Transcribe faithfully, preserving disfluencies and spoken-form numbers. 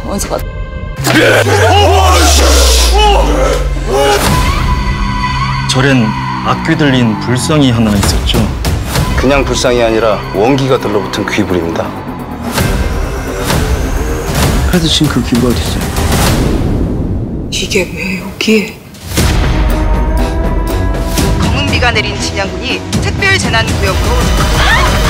원서가. 절엔 악귀 들린 불상이 하나 있었죠. 그냥 불상이 아니라 원기가 들러붙은 귀불입니다. 그래도 지금 그 귀가 어디 있어요? 이게 왜 여기에? 검은 비가 내린 진양군이 특별재난구역으로